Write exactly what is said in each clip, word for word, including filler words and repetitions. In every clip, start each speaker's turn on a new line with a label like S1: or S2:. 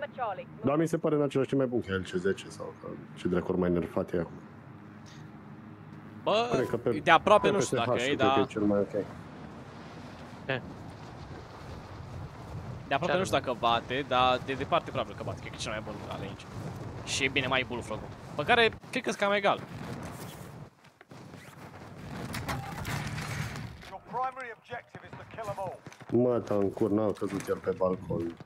S1: Dar mi se pare în același timp mai bun că el C zece sau ce dracu mai nerfat e acum.
S2: Bă, pe, de aproape nu știu dacă e, dar...
S1: e cel mai ok.
S2: E. De aproape nu știu dacă bate, dar de departe probabil că bate, cred că e cel mai bun ale aici. Și e bine mai bullfrog-ul, pe care cred că-s cam egal.
S1: Mă, tancur, n-au căzut el pe balcon.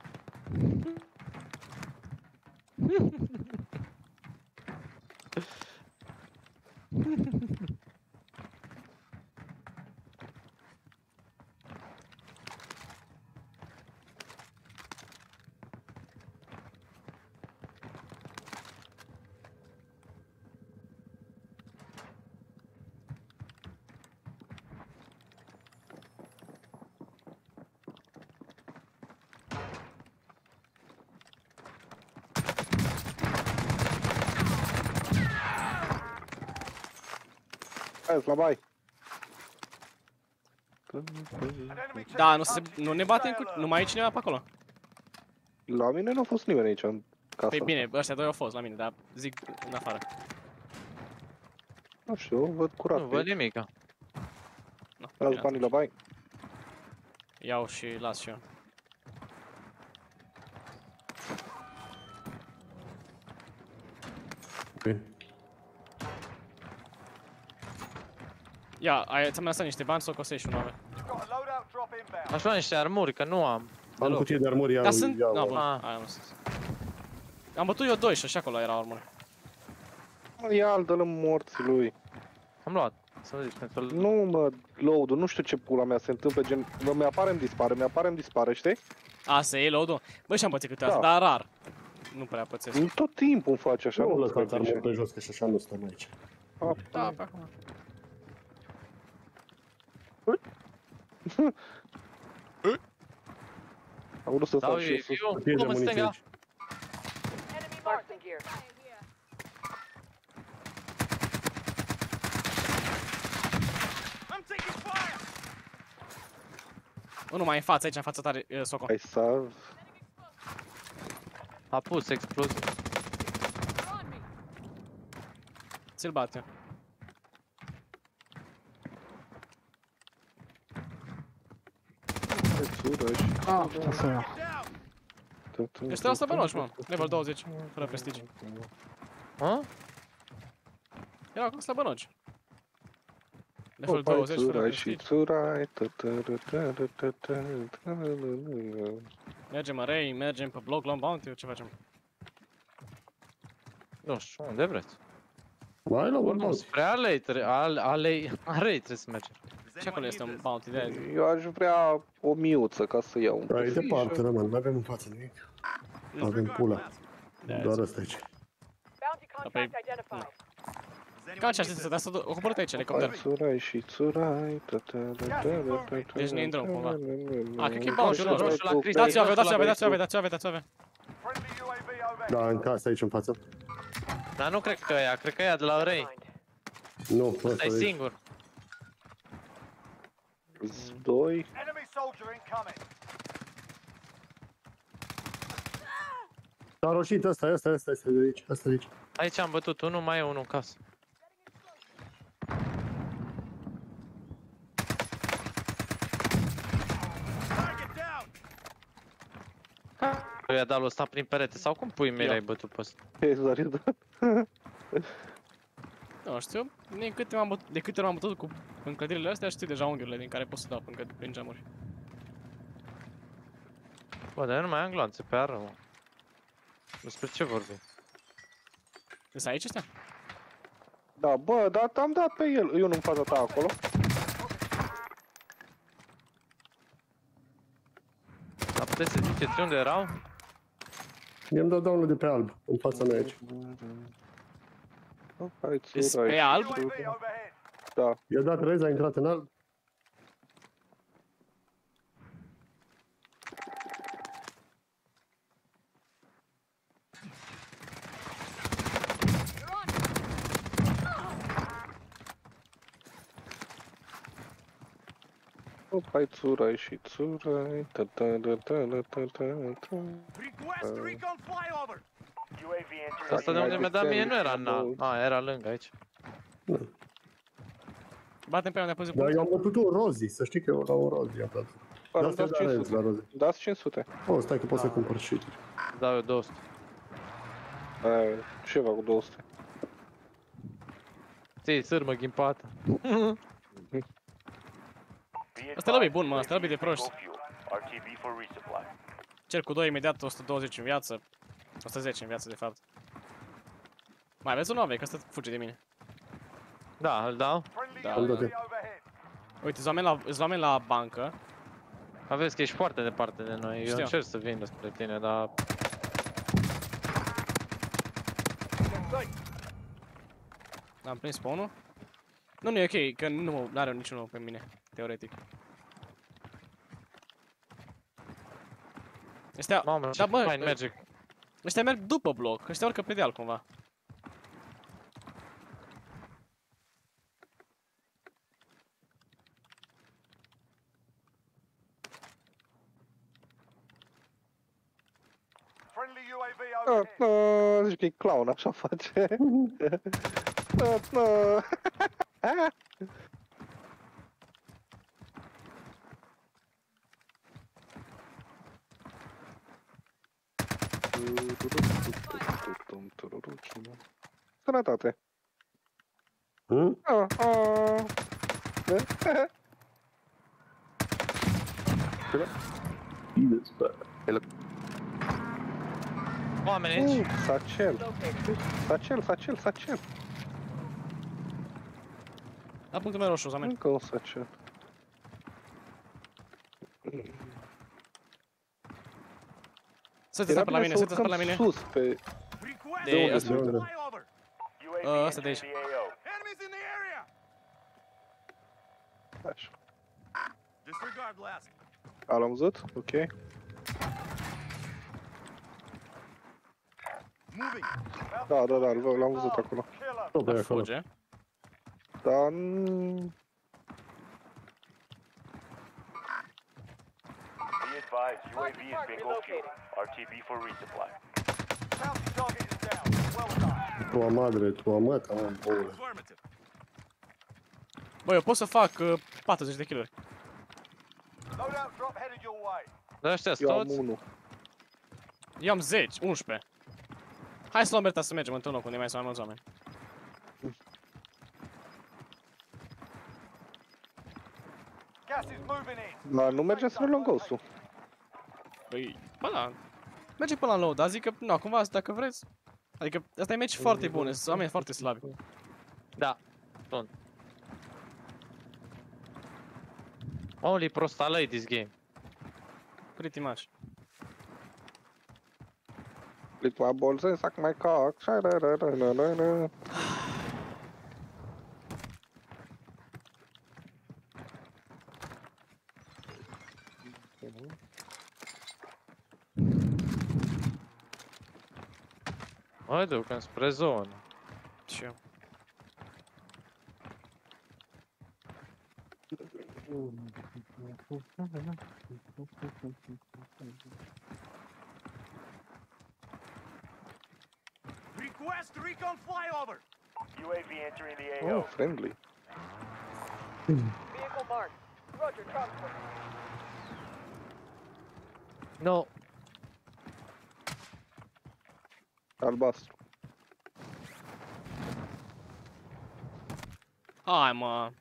S3: Hai, la bai.
S2: Da, nu, se, nu ne batem cu... Nu mai e cineva pe acolo.
S3: La mine nu a fost nimeni aici în casă.
S2: Păi bine, ăștia doi au fost la mine, dar zic în afară.
S3: Nu știu, văd curat.
S4: Nu văd nimica.
S3: Las banii la bai.
S2: Iau și las și eu.
S1: Ok.
S2: Ia, ai, ți-am lăsat niște bani, să o cosești un ave.
S4: Aș lua niște armuri, că nu am.
S1: Am cutie de armuri, iau.
S2: Dar sunt...
S1: iau,
S2: No, bun,
S4: ah.
S2: aia am lăsat. Am bătut eu doi și așa acolo era armuri.
S3: Ia-l, dă-l în morții lui.
S4: Am luat. Să zici, pentru...
S3: Nu mă, load-ul, nu știu ce pula mea se întâmplă, gen... Mi-apare, îmi dispare, mi-apare, îmi dispare, știi?
S2: A, să iei load-ul? Băi, și-am pățit câteodată,
S3: Da.
S2: dar rar. Nu prea pățesc.
S3: Tot timpul îmi face așa,
S1: Nu
S3: nu
S1: lăsați armuri pe jos, că și așa nu stăm aici.
S2: Da, pe acum.
S3: Am vrut să
S4: Dau
S3: fac și
S4: eu,
S3: eu sus.
S4: eu,
S1: Fie de
S4: cum în
S1: muniție
S4: stânga?
S1: aici.
S2: Unul mai în față, aici, în fața tare, uh, Soco.
S3: Hai să...
S4: A pus explozie.
S2: Ți-l bat eu.
S5: Ah, asta e.
S2: Este la slăbănoși, mă. Level douăzeci, fără prestigii.
S4: Hă?
S2: Era cu slăbănoși. Level douăzeci, fără prestigii. Mergem în Ray, mergem pe bloc, luăm bounty, ce facem?
S4: Nu știu, unde vreți?
S1: Mai la un
S4: Oricum,
S1: bounty.
S4: spre alei, tre- al, alei, alei trebuie să mergem.
S2: Ce acolo este un bounty de aia?
S3: Eu aș vrea o miuță ca să iau un
S1: Ai
S3: fișă.
S1: departe, rămân, nu avem în față nimic. Avem pula. Doar ăsta aici.
S2: Apoi... Ca ce aștept să dea să o coborât aici, elicopter.
S3: Țurai și țurai.
S2: Deci ne-i în drum, cumva. A, cred că e
S4: Roșu,
S2: bounty,
S4: roșu, la Cristi.
S2: dați-o ave, dați-o ave, dați-o ave, dați-o ave, dați-o ave.
S1: Da, în casă aici în față.
S4: Dar nu cred că e ea, cred că e ea de la Ray.
S1: Nu,
S4: Ăsta
S1: ăsta
S4: e
S1: e aici.
S4: singur.
S3: Doi.
S1: S-a roșit ăsta, ăsta, ăsta, ăsta de aici, ăsta de aici.
S4: Aici am bătut unul, mai e unul în casă. I-a dat ăsta prin perete, sau cum pui mei ai bătut pe ăsta?
S3: Exact.
S2: Nu știu, de câte m-am bătut, de câte ori m-am bătut cu în clădirile astea, știu deja unghiurile din care pot să dau încă prin geamuri.
S4: Bă, dar eu nu mai am gloanțe pe ară, mă. Despre ce vorbim?
S2: Sunt aici ăstea?
S3: Da, bă, dar am dat pe el. Eu nu în fața ta acolo.
S4: Dar puteți să ziceți unde erau?
S1: I-am dat downul de pe alb, în fața mea aici.
S3: Hai,
S2: Deci
S3: țurai.
S2: pe alb?
S3: Da.
S1: I-a dat rez, a intrat în alb.
S3: Op, hai țură și țură. Ta ta ta ta ta ta ta.
S6: Request recon flyover. U A V entering
S4: Asta de
S3: mai
S4: unde mi-a dat mie nu era
S3: diferit,
S4: înalt. A, era lângă aici.
S2: Batem pe ea, ne-a pus
S1: Dar eu am bătut un Rozi, să știi că eu la un Rozi am dat.
S3: Bă,
S1: Da,
S3: nu dați
S1: stai la
S3: cinci
S1: Renz,
S3: sute.
S1: la Rozi.
S3: Dați cinci sute.
S1: Oh, stai că pot să cumpăr și
S4: Dau eu două sute.
S3: Aia, ce fac cu două sute?
S4: Ții, sârmă ghimpată.
S2: Asta e lobby bun, mă, asta e lobby de proști.
S6: R T B for resupply.
S2: Cer cu doi imediat, o sută douăzeci în viață. o sută zece în viață, de fapt. Mai aveți un nove, că ăsta fuge de mine.
S4: Da, îl dau.
S6: Friendly
S2: Da,
S1: Am
S6: U A V
S1: dat eu.
S6: overhead.
S2: Uite, oameni la, îți oameni la bancă.
S4: Aveți că ești foarte departe de noi. Eu
S2: Știu.
S4: încerc să vin spre tine, dar...
S2: Am prins spawn-ul. Nu, nu e ok, că nu are niciunul pe mine, teoretic. Ăstea,
S4: Mamă, ce
S2: da, bă,
S4: fain merge.
S2: ăstea merg după bloc, ăstea urcă pe deal cumva.
S6: Friendly U A V
S3: Ah,
S6: overhead.
S3: ah, zici că e clown, așa face. Ah, ah. Sănătate.
S1: Hmm?
S3: Ah, ah.
S4: Oameni aici.
S3: Uh, Sacel. Sacel, sacel, sacel.
S2: La punctul meu roșu, oameni.
S3: Încă un sacel.
S2: Să te pe la mine, să te pe la mine.
S3: sus pe...
S6: Request
S2: De
S3: unde
S2: ăsta.
S3: se vede?
S6: flyover. U A V
S2: Uh, ăsta de
S6: entering
S2: aici.
S6: the A O. Enemies in the area.
S3: Așa.
S6: Disregard last.
S3: A, l-am văzut? Ok.
S6: Moving.
S3: Da, da, da, l- l-am văzut acolo.
S6: Killer.
S1: Tot pe
S2: Da,
S1: acolo.
S2: fuge.
S3: Dar... n-
S6: Be advised, U A V is bingo fuel. R T B for resupply. Bounty target is down. Well done.
S1: Tua madre, tua măta, mă, boule.
S6: Affirmative.
S2: Bă, eu pot să fac uh, patruzeci de kill-uri.
S6: Loadout drop headed your way.
S4: Dar ăștia
S3: Eu am
S4: toți?
S3: unul.
S2: Eu am zece, unsprezece. Hai să luăm Berta să mergem într-un loc unde mai sunt mai mulți oameni.
S6: Gas is moving in.
S3: Dar nu mergem să ne luăm ghost-ul.
S2: Păi, bă, da. Merge până la low, dar zic că, nu, cumva, dacă vreți. Adică, asta e meci foarte bun, sunt oameni foarte slabi.
S4: Da. Sunt. Only prostalăi this game.
S2: Pretty much.
S3: Lick my balls and suck my cock. Sha-da-da-da-da-da.
S4: Mă duc înspre zonă.
S2: Și eu.
S6: Request recon flyover. U A V entering the A
S3: Oh,
S6: O.
S3: friendly.
S7: Vehicle marked. Roger, transport.
S4: No.
S3: Albastru.
S2: Hai, mă.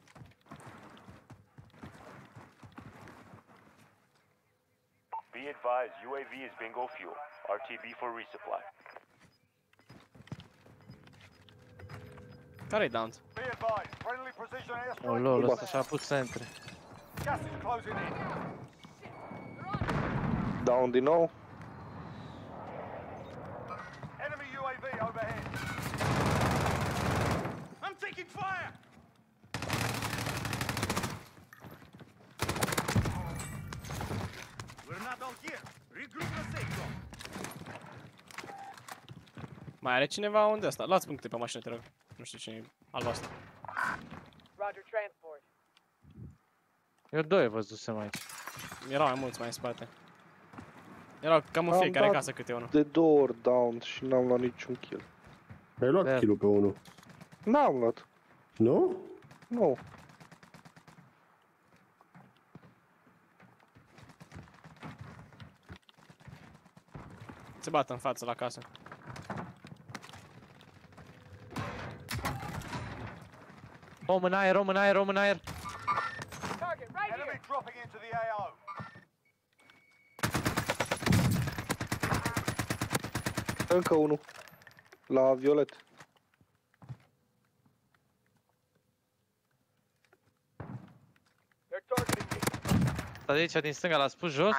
S6: Be advised, U A V is bingo fuel. R T B for resupply.
S2: Care-i down?
S6: Be advised, friendly precision
S4: Oh,
S6: airstrike.
S4: lol, ăsta și-a pus centre.
S6: Gas is closing in.
S3: Down din nou.
S6: Enemy U A V overhead. I'm taking fire. We're not all here. Regroup the safe zone.
S2: Mai are cineva unde asta? Luați puncte pe mașină, te rog. Nu știu cine e albastru.
S7: Roger, transport.
S4: Eu doi văzusem aici.
S2: Erau mai mulți mai în spate. Erau cam în
S3: Am
S2: fiecare
S3: dat
S2: casă câte unul.
S3: De două ori down și n-am luat niciun kill.
S1: Ai luat
S4: Da.
S1: kill-ul pe unul.
S3: N-am luat.
S1: Nu?
S3: Nu.
S2: Se bată în față la casă.
S4: Om în aer, om în aer, om în aer.
S7: Target right here.
S6: Enemy dropping into the A O.
S3: Încă unul. La violet.
S7: They're targeting me.
S4: Stai de aici, din stânga, l-a spus jos.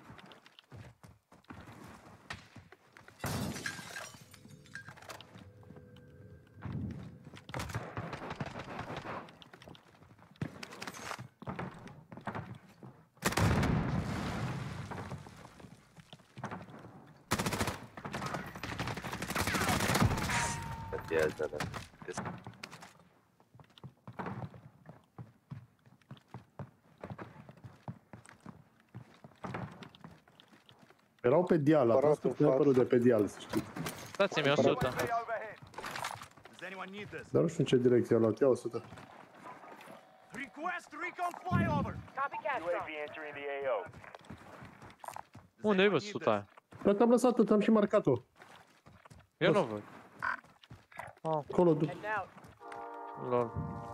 S1: Erau pe deal, a
S3: Apărat
S1: fost
S3: în
S1: sniperul
S3: față.
S1: de pe deal, să știi.
S4: Dați-mi o sută.
S6: U A V overhead. Does anyone need this?
S1: Dar nu știu în ce direcție a luat, ia o sută.
S6: Request recon flyover.
S7: Copy cash
S6: U A V
S7: drop.
S6: entering the A O.
S4: Unde ai văzut suta aia?
S1: Dar te-am lăsat-o, te-am și marcat-o.
S4: Eu nu văd.
S1: Acolo, du-
S7: Heading out.
S4: Lol.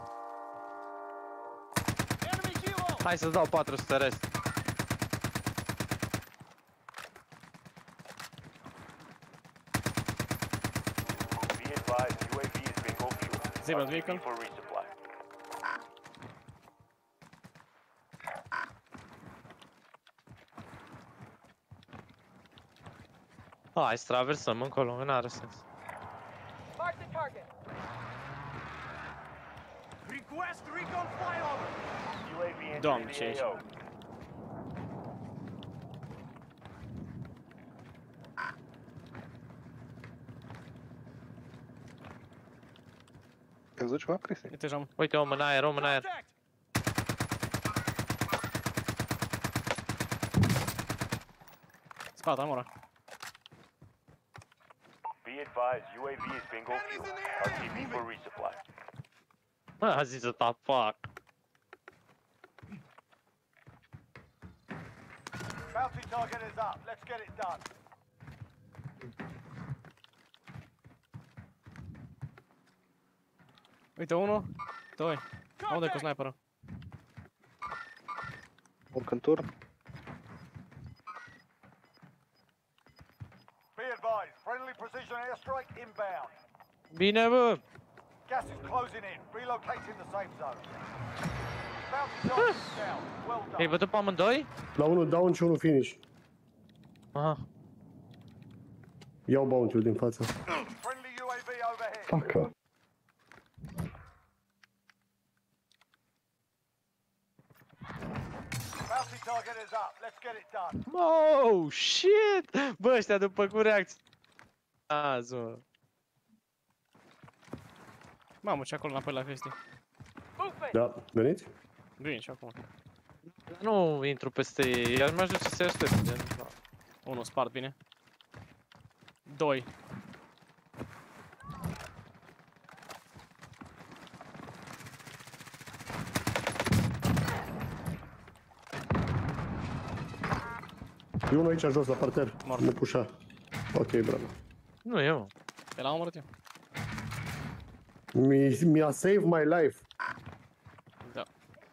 S4: Hai să-ți dau patru sute rest.
S6: Be advised, U A V is bingo fuel.
S2: Zero
S6: R T B
S2: vehicle.
S6: for resupply.
S4: Hai să traversăm încolo, că n-are sens.
S7: Mark the target.
S6: Request recon flyover. U A V
S2: Doamne,
S6: entering
S2: ce
S6: the A O.
S3: Ai văzut ceva, Cristi?
S2: Uite, jam.
S4: Uite, om în aer, om în aer.
S6: Contact.
S2: Spate, amora.
S6: Be advised, U A V is bingo fuel. R T B for resupply.
S4: A zis să fac.
S6: Bounty target is up. Let's get it done.
S2: Uite, unul, doi. Unde cu sniperul?
S3: Urc în turn.
S6: Be advised, friendly precision airstrike inbound.
S4: Bine, bă!
S6: Gas is closing in. Relocating the safe zone. Bounty target is down. Well
S4: Ai
S6: done.
S4: bătut pe amândoi?
S1: la unul down și unul finish.
S4: Aha.
S1: Iau bounty-ul din față.
S6: Friendly U A V overhead.
S3: Facă.
S6: Bounty target is up. Let's get it done.
S4: Oh, shit! Bă, ăștia după cu reacție. Azi, mă.
S2: Mamă, ce acolo înapoi la chestii.
S7: Movement.
S1: Da, veniți?
S2: Vin și acum.
S4: Nu intru peste ei, iar m-aș duce să-i aștept. gen,
S2: Unul spart bine. Doi.
S1: E unul aici jos, la parter.
S2: Mort.
S1: Nu pușa. Ok, bravo.
S4: Nu e, mă.
S2: Pe la omorât eu.
S1: Mi- Mi-a saved my life.
S2: Da.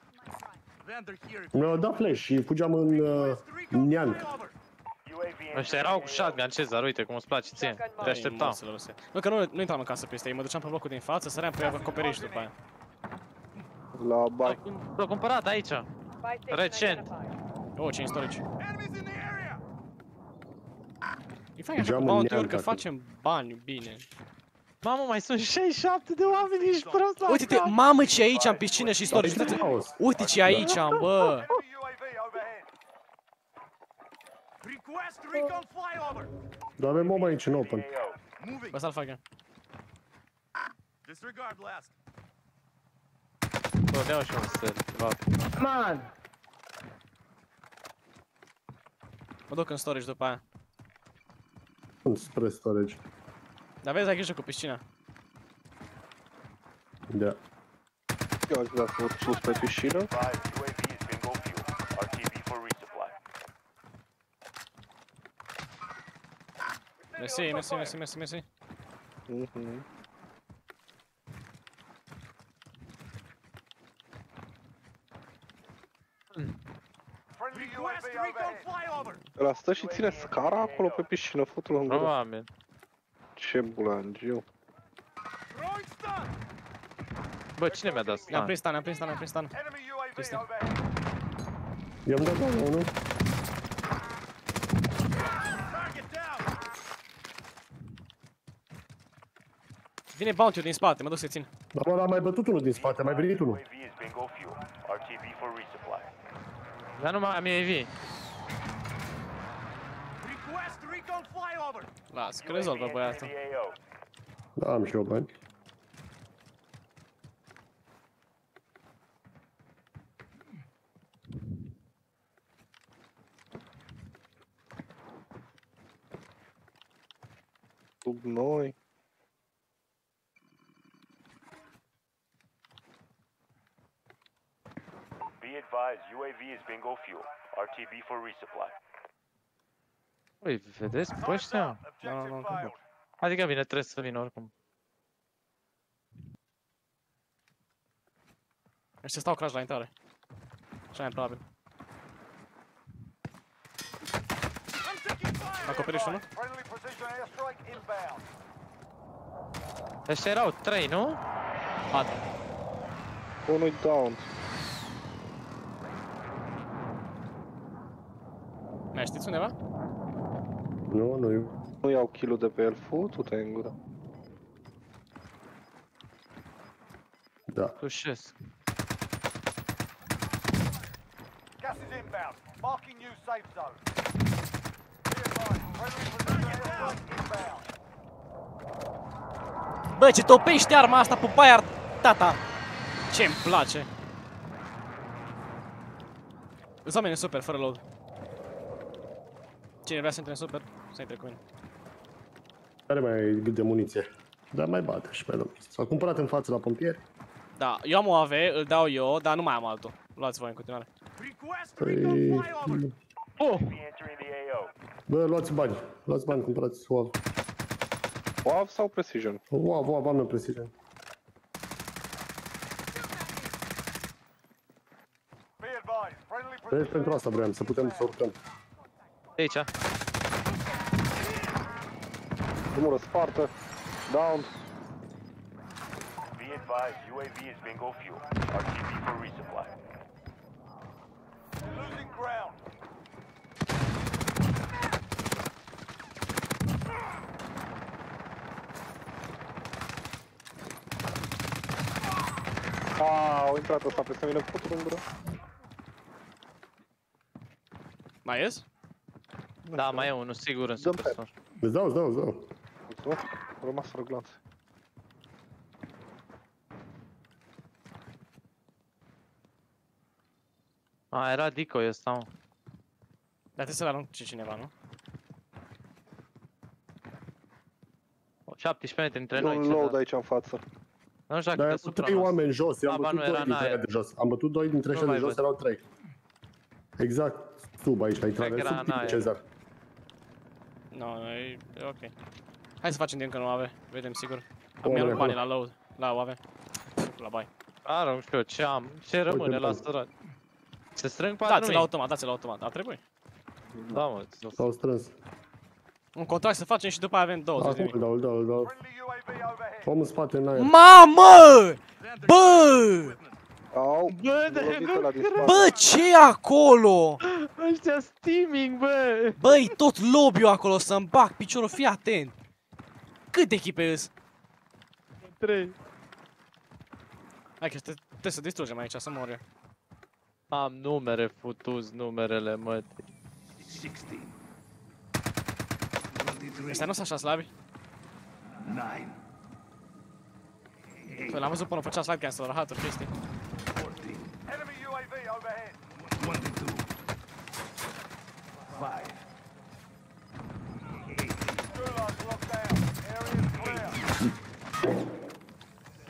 S1: Mi-a dat flash și fugeam în uh, neant.
S6: U A V
S4: Ăștia erau cu shotgun, Cezar, uite cum îți place ție. Te așteptam.
S2: Ai, să le lăse. Nu, că nu, nu intram în casă peste ei, mă duceam pe blocul din față, săream pe acoperiș după aia.
S3: La bai.
S4: L-a cumpărat aici.
S7: Buy station
S4: Recent.
S7: identified.
S2: Oh, ce istorici.
S6: Enemies in the area.
S2: Îi fac așa cu
S1: Geamul
S2: bounty-uri
S1: neant
S2: că
S1: acolo.
S2: facem bani bine.
S4: Mamă, mai sunt șaizeci și șapte de oameni, ești prost la
S2: Uite-te,
S4: cap.
S2: mamă ce e aici în piscină și istorici.
S1: Aici e
S2: Uite-te,
S1: haos.
S2: uite ce e aici, bă.
S6: Enemy U A V overhead. Request recon flyover.
S1: Dar avem om aici în open.
S6: A O. Moving.
S2: Bă, să-l fac eu.
S6: Disregard last.
S4: Bă, dea-o și un set. Va.
S5: Man!
S2: Mă duc în storage după aia.
S1: Sunt spre storage.
S2: Dar vezi, ai grijă cu piscina.
S1: Da.
S3: Eu aș vrea să urc sus pe piscină.
S6: Five U A V is bingo fuel. R T B for resupply.
S2: Mersi, mersi, mersi, mersi, mersi.
S3: Mhm.
S6: Friendly U A V overhead.
S3: Ăla stă și ține scara acolo pe piscină, fătul în gură.
S4: Probabil.
S3: Ce bulangiu.
S4: Bă, cine mi-a dat
S2: Ne-am
S4: stun?
S2: prins stan, ne-am prins stan, ne-am prins stan.
S6: Enemy U A V
S2: Este.
S6: overhead.
S1: I-am dat down unul.
S2: Vine bounty din spate, mă duc să-i țin.
S1: Dar mă, a mai bătut unul din spate, a mai venit
S6: U
S1: unul.
S6: A V is bingo fuel. R T B for resupply.
S4: Dar nu mai am A V.
S2: Lasă, că rezolvă băiatul.
S6: Entering the A O.
S1: Da, am și eu bani.
S3: Sub noi.
S6: Be advised, U A V is bingo fuel. R T B for resupply.
S4: Ui, vedeți pe ăștia?
S2: Da, da, da, da.
S4: Adică bine, trebuie să vină oricum.
S2: Ăștia stau crash la intrare. Așa mai probabil. Acoperiș unul?
S6: Friendly precision airstrike inbound.
S4: Ăștia erau trei, nu?
S2: Patru.
S3: Unul down.
S2: Mai știți undeva?
S1: Nu, nu eu.
S3: Nu iau kill-ul de pe el, futu-te în gură.
S1: Da.
S4: Tușesc.
S6: Gas is inbound. Marking new safe zone. Be advised, friendly precision airstrike inbound.
S2: Bă, ce topește arma asta pe baia, tata! Ce-mi place! Îți oameni în super, fără load. Cine vrea să intre în super, să intre cu mine.
S1: Care mai ai de muniție? Dar mai bate și pe loc. S-a cumpărat în față la pompieri?
S2: Da, eu am o A V, îl dau eu, dar nu mai am altul. Luați voi în continuare.
S1: Păi...
S4: Oh!
S6: Be entering the A O.
S1: Bă, luați bani. Luați bani, cumpărați O A V.
S3: O A V sau Precision?
S1: O A V, O A V, am eu precision.
S6: Be advised, friendly
S1: Deci
S6: precision
S1: pentru asta vreau, să putem să urcăm.
S4: De aici.
S3: Drumură spartă. Down.
S6: Be advised, U A V is bingo fuel. R T B for resupply. Losing ground.
S3: Aaa, au intrat ăsta peste mine, futu în gură.
S2: Mai ies?
S4: Da, mai e unul, sigur, în
S3: Dăm
S4: superstor.
S1: Îți dau, îți dau, îți dau.
S3: Mulțumesc. Au rămas fără glanțe.
S4: A, era decoy ăsta, mă.
S2: Dar trebuie să-l arunce cineva, nu?
S4: șaptesprezece metri între
S3: E
S4: noi.
S3: un
S4: ce
S3: load
S4: da.
S3: aici în față.
S4: Nu știu
S1: Dar
S4: dacă
S1: am
S4: de
S1: bătut
S4: supra
S1: trei
S4: noastră.
S1: oameni jos, eu am
S4: Aba,
S1: bătut
S4: nu,
S1: doi
S4: era
S1: dintre
S4: în
S1: ăia
S4: aer.
S1: de jos. Am bătut doi dintre
S4: Nu
S1: ăștia de
S4: mai
S1: jos,
S4: văd.
S1: erau trei. Exact sub aici, la intrare,
S4: Cred că era
S1: sub
S4: în
S1: tine,
S4: aer.
S1: Cezar.
S2: Nu, no, e, e ok. Hai să facem din încă nu ave, vedem sigur. Am
S1: Oameni
S2: mi-am banii
S1: acolo.
S2: la load, la O A V. La bai.
S4: Ară, nu știu eu, ce am, ce rămâne la
S1: bani.
S4: stărat. Se strâng
S2: Dați-l
S4: patru mii.
S2: automat, dați-l automat, ar trebui.
S4: Da, mă, ți-o-
S1: S-au strâns.
S2: Un contract să facem și după aia avem douăzeci de
S1: Acum
S2: mii.
S1: îl dau, îl dau, îl dau.
S6: Friendly U A V overhead.
S1: Om în spate, în aer.
S2: Mamă! Bă!
S3: Au,
S4: Bă, de
S3: lovit ăla din spate.
S2: Bă, ce e acolo?
S4: ăștia steaming, bă!
S2: Băi, tot lobby-ul acolo să-mi bag piciorul, fii atent. Câte echipe îs?
S4: trei.
S2: Hai că te- trebuie să distrugem aici, să mor eu.
S4: Am numere, futus numerele, mă.
S2: Ăstea nu sunt așa slabi? Păi l-am văzut până făcea slide cancel, rahaturi, chestii.
S6: Enemy U A V overhead.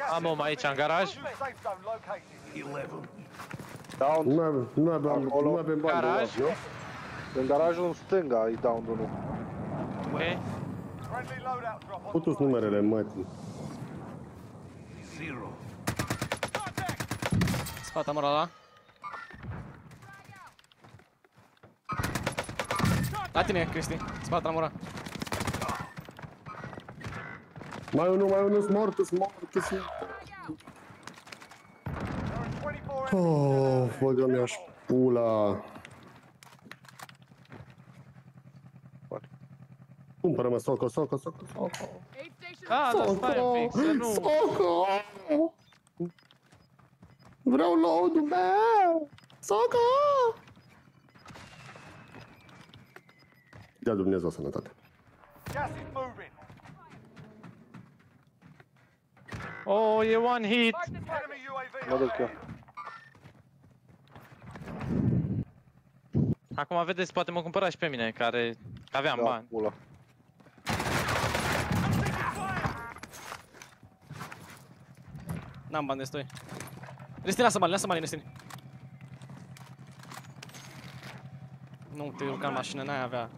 S4: Am om aici în garaj.
S6: New safe zone located.
S3: Down.
S1: Nu avem, nu avem,
S3: Acolo.
S1: nu avem bani de
S4: Garaj.
S1: luat, nu?
S3: În garajul în stânga îi down unul.
S4: Ok.
S6: Friendly loadout drop on
S1: Putu-s
S6: the way.
S1: numerele, mătii.
S2: Spate mora ăla. La tine, Cristi. Spate la mura.
S1: Mai unul, mai unul, mortus, mortus.
S6: There are twenty-four enemies.
S1: Oh, băgă mi-aș pula. Cumpără-mă, soco, soco, soco, soco.
S4: Da, dar stai un pic, să nu...
S1: Soco! Vreau load-ul meu! Soco! Dea Dumnezeu sănătate.
S6: Gas is moving.
S4: Oh, e one hit.
S7: Mark the target.
S6: Enemy U A V
S3: Mă duc eu.
S6: overhead.
S4: Acum vedeți, poate mă cumpăra și pe mine, care aveam
S3: Da,
S4: bani.
S3: pula.
S2: N-am bani destui. Nestin, lasă bani, lasă bani, Nestin. Nu te urca în mașină, n-ai avea.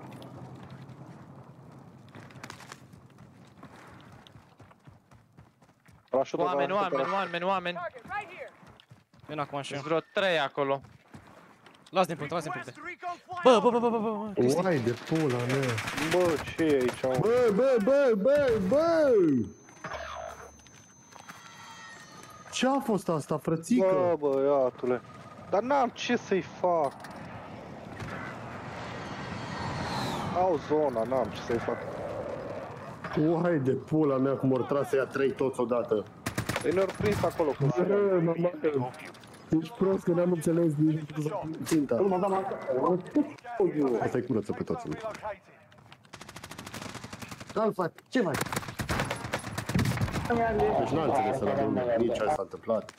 S3: Parașutul
S4: Oameni,
S3: de la-
S4: oameni, oameni, oameni.
S7: Target right here.
S2: Vin acum și eu.
S4: Sunt vreo trei acolo.
S2: Las din puncte, las din puncte. Bă, bă, bă, bă, bă, bă, bă, Cristi.
S1: Uai de pula mea.
S3: Bă, ce e aici? mă?
S1: Bă, bă, bă, bă, bă! Ce-a fost asta,
S3: Bă,
S1: frățică?
S3: băiatule. Dar n-am ce să-i fac. Au zona, n-am ce să-i fac.
S1: Uai de pula mea, cum ori trase ea trei toți odată.
S3: Ei ne-au prins acolo cu zona.
S1: Bă, mama, ești prost că n-am înțeles din ținta. Asta-i curăță pe toți.
S6: Relocated.
S1: Ce faci? Ce faci? Deci n-am înțeles să avem nici ce s-a întâmplat.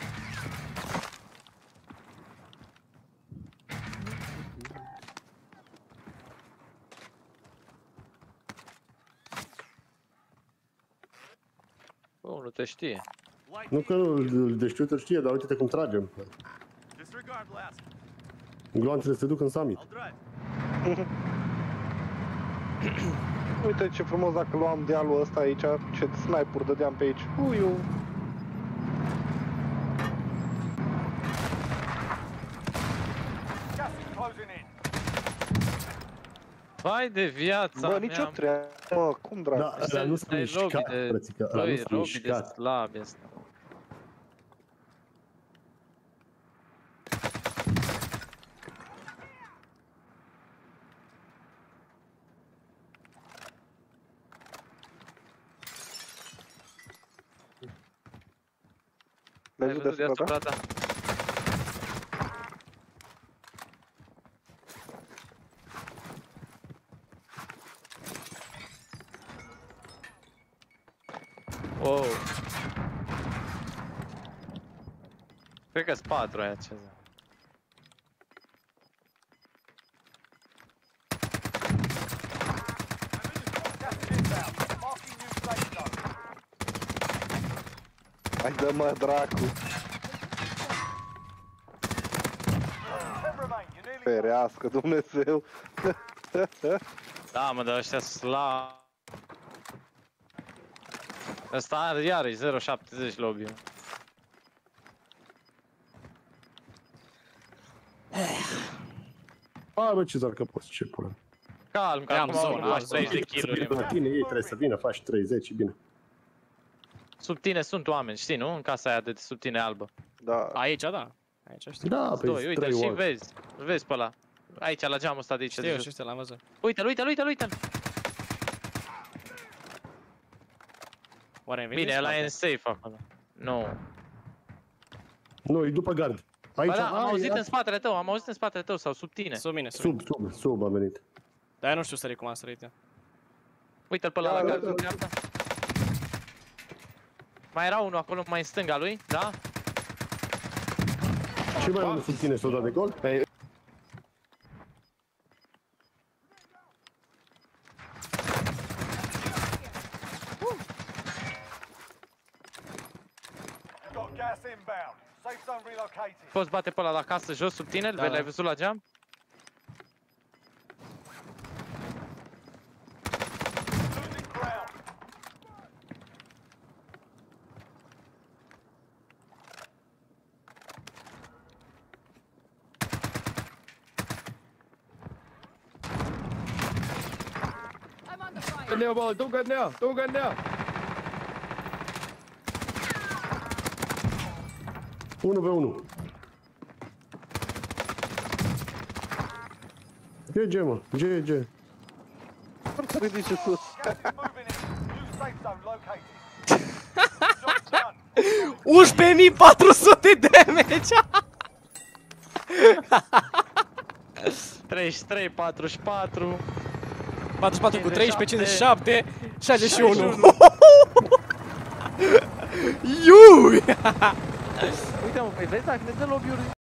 S4: Bă, nu te știe.
S1: Nu că nu, de știu te știe, dar uite-te cum tragem. Gloanțele se duc în summit.
S3: Uite ce frumos dacă luam dealul ăsta aici, ce sniper dădeam pe aici. Uiu.
S6: Gas is closing in.
S4: Vai de viața
S3: Bă,
S4: mea.
S3: nici o treabă, mă, cum dracu.
S1: Da, ăla nu s-a
S4: Ăsta e
S1: mișcat,
S4: lobby de...
S1: frățică, ăla
S4: Bă,
S1: nu
S4: e
S1: s-a
S4: lobby de
S1: mișcat.
S4: slab este.
S3: Le-ai
S4: Ai
S3: văzut
S4: văzut
S3: deasupra ta?
S4: deasupra ta? Wow. Cred că-s patru aia ce zic.
S6: Gas is inbound. Marking new safe zone.
S3: Hai dă-mă, dracu.
S6: Ten remain. You're nearly done.
S3: Ferească Dumnezeu.
S4: Da, mă, dar ăștia slab. Ăsta are iarăși zero șaptezeci lobby.
S1: Hai bă, Cezar, că poți, ce pula.
S4: Calm, că
S2: Am
S4: acum
S2: zona,
S4: au
S2: am
S4: luat treizeci de
S1: Să vină
S4: kill-uri.
S1: la tine, ei trebuie să vină, faci treizeci și bine.
S4: Sub tine sunt oameni, știi, nu? În casa aia de sub tine albă.
S3: Da.
S2: Aici, da. Aici știu.
S1: Da,
S4: Doi,
S1: pe
S4: uite,
S1: trei
S4: și
S1: oameni.
S4: vezi. Îl vezi pe ăla. Aici, la geamul ăsta de aici. de
S2: Știu,
S4: jos.
S2: știu, știu, l-am văzut.
S4: Uite-l, uite-l, uite-l, uite-l.
S2: Oare mi-ai
S4: Bine, ăla e în safe acolo. Nu.
S1: Nu, e după gard. Aici,
S4: Ba da, am
S1: ai,
S4: auzit
S1: ai-
S4: în spatele tău, am auzit în spatele tău sau sub tine.
S2: Sub mine, sub mine.
S1: Sub, sub, sub a venit.
S2: Dar eu nu știu sări cum am sărit eu.
S4: Uite-l pe ăla
S3: Da,
S4: la
S3: da,
S4: care
S3: da.
S4: se dreapta. Mai era unul acolo, mai în stânga lui, da?
S1: Și mai unul sub tine s-o dat de gol?
S6: inbound. Safe zone relocated.
S4: Poți bate pe ăla la casă jos sub tine?
S2: Da,
S4: L-ai
S2: da.
S4: văzut la geam?
S6: Losing ground.
S7: I'm on the fire.
S8: Gần nèo bò, tung gần nèo, tung gần nèo.
S1: Unu pe unu. G G, mă. G G.
S3: Ridice sus.
S6: Gas is moving in. New safe zone located. Job's done.
S2: unsprezece mii patru sute damage!
S4: treizeci și trei, patruzeci și patru.
S2: patruzeci și patru cu treisprezece, cincizeci și șapte, șaizeci și unu. Iui!
S4: Uite mă, păi vezi dacă ne dă lobby-uri